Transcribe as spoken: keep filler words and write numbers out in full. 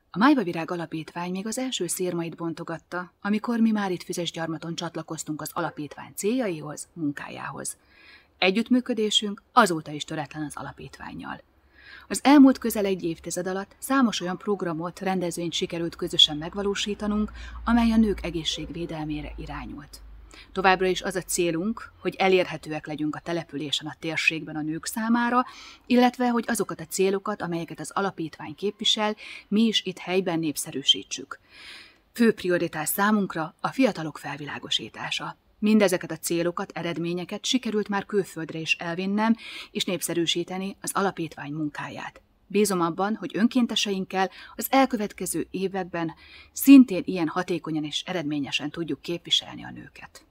A Májva Virág Alapítvány még az első szérmait bontogatta, amikor mi már itt Füzesgyarmaton csatlakoztunk az alapítvány céljaihoz, munkájához. Együttműködésünk azóta is töretlen az alapítvánnyal. Az elmúlt közel egy évtized alatt számos olyan programot, rendezvényt sikerült közösen megvalósítanunk, amely a nők egészségvédelmére irányult. Továbbra is az a célunk, hogy elérhetőek legyünk a településen, a térségben a nők számára, illetve hogy azokat a célokat, amelyeket az alapítvány képvisel, mi is itt helyben népszerűsítsük. Fő prioritás számunkra a fiatalok felvilágosítása. Mindezeket a célokat, eredményeket sikerült már külföldre is elvinnem és népszerűsíteni az alapítvány munkáját. Bízom abban, hogy önkénteseinkkel az elkövetkező években szintén ilyen hatékonyan és eredményesen tudjuk képviselni a nőket.